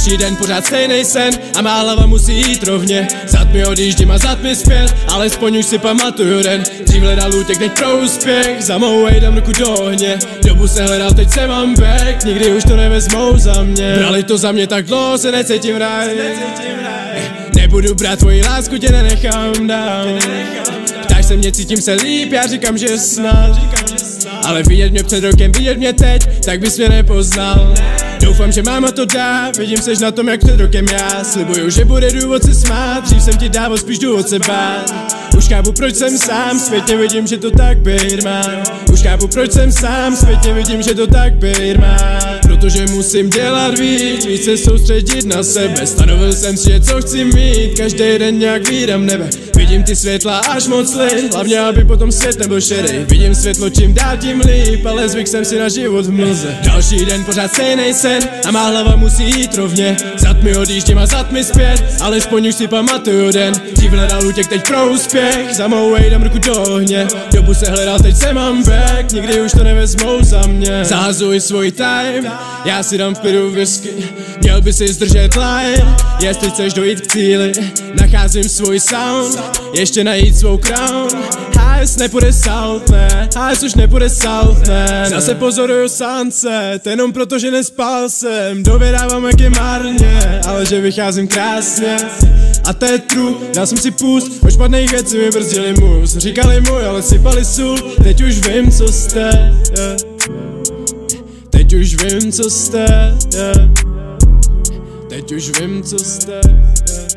Další den pořád stejnej sen a má hlava musí jít rovně. Zad mi odjíždím a zad mi zpět, alespoň už si pamatuju den. Dřív hledal útěk, teď pro úspěch, za mou dám ruku do ohně. Dobu se hledal, teď se mám back, nikdy už to nevezmou za mě. Brali to za mě tak dlouho, se necítím rád. Nebudu brát tvoji lásku, tě nenechám dál. Ptáš se mě, cítím se líp, já říkám, že snad. Ale vidět mě před rokem, vidět mě teď, tak bys mě nepoznal. Doufám, že máma to dá, vidím seš na tom jak před rokem já. Slibuju, že bude důvod se smát, dřív jsem ti dával spíš důvod se bát. Už chápu, proč jsem sám, zpětně vidím, že to tak být má. Už chápu, proč jsem sám, zpětně vidím, že to tak být má. Protože musím dělat víc se soustředit na sebe. Stanovil jsem si, že co chci mít, každý den nějak vídám nebe. Vidím ty světla až moc lid, hlavně aby potom svět nebyl šedej. Vidím světlo čím dál tím líp, ale zvyk jsem si na život v mlze. Další den pořád stejnej sen a má hlava musí jít rovně. Zad mi odjíždím a zad mi zpět, alespoň už si pamatuju den. Dřív hledal útěk, teď pro úspěch, za mou dám ruku do ohně. Dobu se hledal, teď se mám back, nikdy už to nevezmou za mě. Zahazuji svůj time, já si dám v klidu whisky. Měl by si zdržet line, jestli chceš dojít k cíli. Nacházím svůj sound, ještě najít svou crown. HS nepůjde south, ne, HS už nepůjde south, ne. Zase pozoruju sunset, jenom proto, že nespal jsem. Dovědávám, jak je marně, ale že vycházím krásně. A to je true, dal jsem si půst, o špatných věcí mi brzdili mus. Říkali můj, ale sypali sůl, teď už vím, co jste, yeah. Teď už vím, co jste, yeah. Teď už vím, co jste, yeah.